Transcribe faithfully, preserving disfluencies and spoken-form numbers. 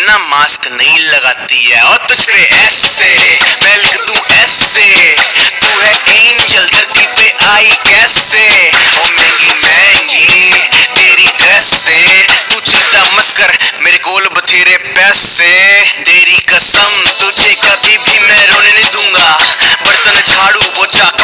ना मास्क नहीं लगाती है और तुझ पे ऐसे मैं लिख दूं ऐसे, तू है एंजल धरती पे आई कैसे, और महंगी महंगी तेरी ड्रेस से, तू चिंता मत कर मेरे कोल बथेरे पैसे, तेरी कसम तुझे कभी भी मैं रोने नहीं दूंगा, बर्तन झाड़ू पोछा